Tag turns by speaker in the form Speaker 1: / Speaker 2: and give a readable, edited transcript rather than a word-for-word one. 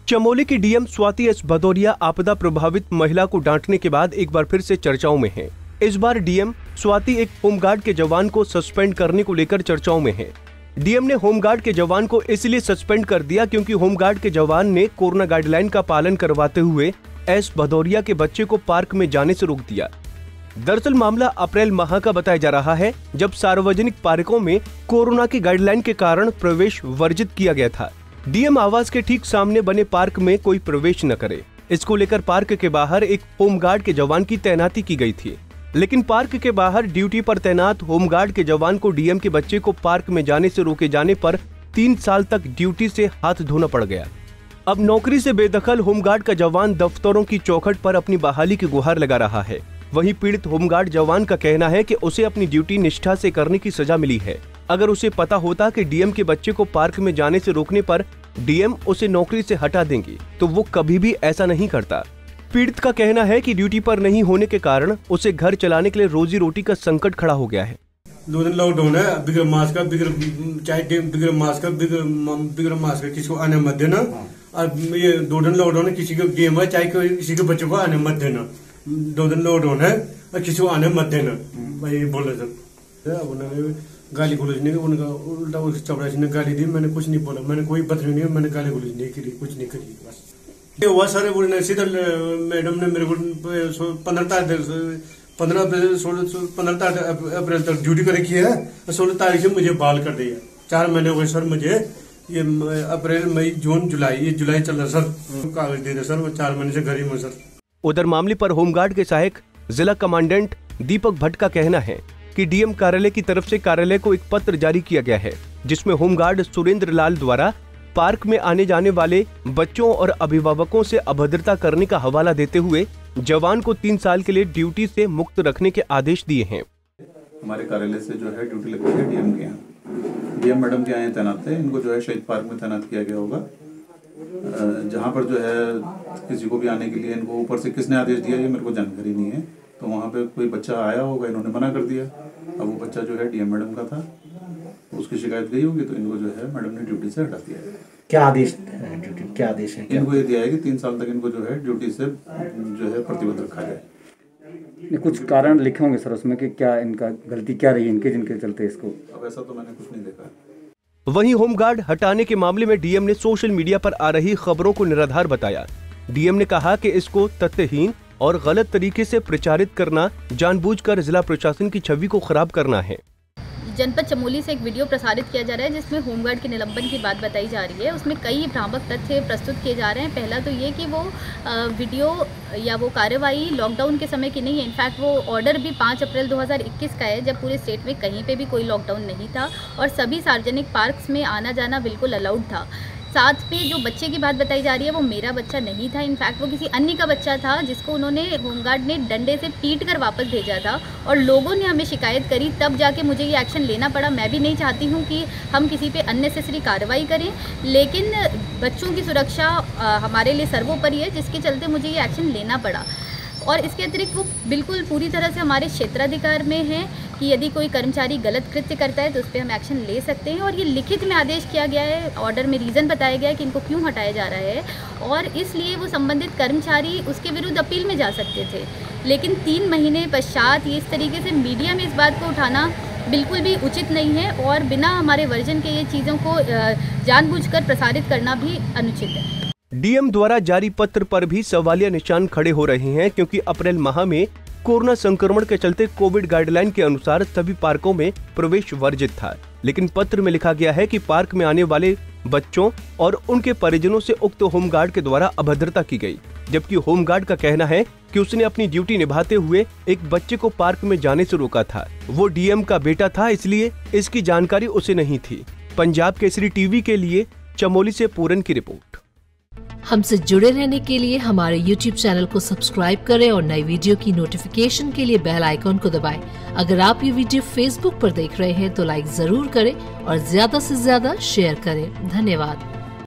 Speaker 1: चमोली की DM Swati S Bhadauria आपदा प्रभावित महिला को डांटने के बाद एक बार फिर से चर्चाओं में हैं। इस बार डीएम स्वाति एक होमगार्ड के जवान को सस्पेंड करने को लेकर चर्चाओं में है। डीएम ने होमगार्ड के जवान को इसलिए सस्पेंड कर दिया क्योंकि होमगार्ड के जवान ने कोरोना गाइडलाइन का पालन करवाते हुए एस भदौरिया के बच्चे को पार्क में जाने से रोक दिया। दरअसल मामला अप्रैल माह का बताया जा रहा है, जब सार्वजनिक पार्कों में कोरोना की गाइडलाइन के कारण प्रवेश वर्जित किया गया था। डीएम आवास के ठीक सामने बने पार्क में कोई प्रवेश न करे, इसको लेकर पार्क के बाहर एक होमगार्ड के जवान की तैनाती की गई थी। लेकिन पार्क के बाहर ड्यूटी पर तैनात होमगार्ड के जवान को डीएम के बच्चे को पार्क में जाने से रोके जाने पर 3 साल तक ड्यूटी से हाथ धोना पड़ गया। अब नौकरी से बेदखल होमगार्ड का जवान दफ्तरों की चौखट पर अपनी बहाली की गुहार लगा रहा है। वहीं पीड़ित होमगार्ड जवान का कहना है कि उसे अपनी ड्यूटी निष्ठा से करने की सजा मिली है। अगर उसे पता होता कि डीएम के बच्चे को पार्क में जाने से रोकने पर डीएम उसे नौकरी से हटा देंगे तो वो कभी भी ऐसा नहीं करता। पीड़ित का कहना है कि ड्यूटी पर नहीं होने के कारण उसे घर चलाने के लिए रोजी रोटी का संकट खड़ा हो गया है।
Speaker 2: 2 दिन लॉकडाउन है, बिगर मास्क का बिगर मास्क का किसी को आने मत देना। और ये 2 दिन लॉकडाउन है, किसी को गेम है चाहे किसी के बच्चों को आने मत देना। 2 दिन लॉकडाउन है और किसी को आने मत देना। भाई बोले सर उन्होंने गाली गुलज नहीं, उनका उल्टा उस चपरासी ने गाली दी। मैंने कुछ नहीं बोला, मैंने कोई बदतमीजी नहीं, मैंने गाली गुलज नहीं करी, कुछ नहीं करी। बस ये हुआ सर, उन्होंने सीधा मैडम ने मेरे को 15 अप्रैल तक ड्यूटी कर रखी है। 16 तारीख से मुझे बहाल कर दिया। 4 महीने हो गए सर मुझे। ये अप्रैल मई जून जुलाई, ये जुलाई चल रहा सर। कागज दे दे सर, मैं 4 महीने से घर ही हूँ सर।
Speaker 1: उधर मामले पर होमगार्ड के सहायक जिला कमांडेंट दीपक भट्ट का कहना है कि डीएम कार्यालय की तरफ से कार्यालय को एक पत्र जारी किया गया है, जिसमें होमगार्ड सुरेंद्र लाल द्वारा पार्क में आने जाने वाले बच्चों और अभिभावकों से अभद्रता करने का हवाला देते हुए जवान को 3 साल के लिए ड्यूटी से मुक्त रखने के आदेश दिए हैं।
Speaker 3: हमारे कार्यालय से जो है ड्यूटी लगती है डीएम के यहाँ, डीएम मैडम के यहाँ तैनात है। इनको जो है शहीद पार्क में तैनात किया गया होगा, जहाँ पर जो है किसी को भी आने के लिए इनको ऊपर से किसने आदेश दिया ये मेरे को जानकारी नहीं है। तो वहाँ पे कोई बच्चा आया होगा, इन्होंने मना कर दिया। अब वो बच्चा जो है डीएम मैडम का था, उसकी शिकायत गई होगी तो इनको जो है मैडम ने ड्यूटी से हटा दिया है।
Speaker 4: क्या आदेश ड्यूटी क्या आदेश है?
Speaker 3: इनको ये दिया है कि 3 साल तक इनको जो है ड्यूटी से जो है प्रतिबद्ध रखा जाए।
Speaker 4: कुछ कारण लिखे होंगे सर उसमें कि क्या इनका गलती क्या रही इनके जिनके चलते इसको?
Speaker 3: अब ऐसा तो मैंने कुछ नहीं देखा।
Speaker 1: वहीं होमगार्ड हटाने के मामले में डीएम ने सोशल मीडिया पर आ रही खबरों को निराधार बताया। डीएम ने कहा कि इसको तथ्यहीन और गलत तरीके से प्रचारित करना जानबूझकर जिला प्रशासन की छवि को खराब करना है।
Speaker 5: जनपद चमोली से एक वीडियो प्रसारित किया जा रहा है जिसमें होमगार्ड के निलंबन की बात बताई जा रही है। उसमें कई भ्रामक तथ्य प्रस्तुत किए जा रहे हैं। पहला तो ये कि वो वीडियो या वो कार्रवाई लॉकडाउन के समय की नहीं है। इनफैक्ट वो ऑर्डर भी 5 अप्रैल 2021 का है, जब पूरे स्टेट में कहीं पे भी कोई लॉकडाउन नहीं था और सभी सार्वजनिक पार्क्स में आना जाना बिल्कुल अलाउड था। साथ में जो बच्चे की बात बताई जा रही है वो मेरा बच्चा नहीं था। इनफैक्ट वो किसी अन्य का बच्चा था जिसको उन्होंने होमगार्ड ने डंडे से पीट कर वापस भेजा था और लोगों ने हमें शिकायत करी, तब जाके मुझे ये एक्शन लेना पड़ा। मैं भी नहीं चाहती हूँ कि हम किसी पे अननेसेसरी कार्रवाई करें, लेकिन बच्चों की सुरक्षा हमारे लिए सर्वोपरि है, जिसके चलते मुझे ये एक्शन लेना पड़ा। और इसके अतिरिक्त वो बिल्कुल पूरी तरह से हमारे क्षेत्राधिकार में है कि यदि कोई कर्मचारी गलत कृत्य करता है तो उस पर हम एक्शन ले सकते हैं। और ये लिखित में आदेश किया गया है, ऑर्डर में रीज़न बताया गया है कि इनको क्यों हटाया जा रहा है और इसलिए वो संबंधित कर्मचारी उसके विरुद्ध अपील में जा सकते थे। लेकिन 3 महीने पश्चात ये इस तरीके से मीडिया में इस बात को उठाना बिल्कुल भी उचित नहीं है और बिना हमारे वर्जन के ये चीज़ों को जानबूझकर प्रसारित करना भी अनुचित है।
Speaker 1: डीएम द्वारा जारी पत्र पर भी सवालिया निशान खड़े हो रहे हैं, क्योंकि अप्रैल माह में कोरोना संक्रमण के चलते कोविड गाइडलाइन के अनुसार सभी पार्कों में प्रवेश वर्जित था। लेकिन पत्र में लिखा गया है कि पार्क में आने वाले बच्चों और उनके परिजनों से उक्त होमगार्ड के द्वारा अभद्रता की गई, जबकि होमगार्ड का कहना है कि उसने अपनी ड्यूटी निभाते हुए एक बच्चे को पार्क में जाने से रोका था। वो डीएम का बेटा था, इसलिए इसकी जानकारी उसे नहीं थी। पंजाब केसरी टीवी के लिए चमोली से पूरन की रिपोर्ट।
Speaker 6: हमसे जुड़े रहने के लिए हमारे YouTube चैनल को सब्सक्राइब करें और नई वीडियो की नोटिफिकेशन के लिए बेल आइकॉन को दबाएं। अगर आप ये वीडियो Facebook पर देख रहे हैं तो लाइक जरूर करें और ज्यादा से ज्यादा शेयर करें। धन्यवाद।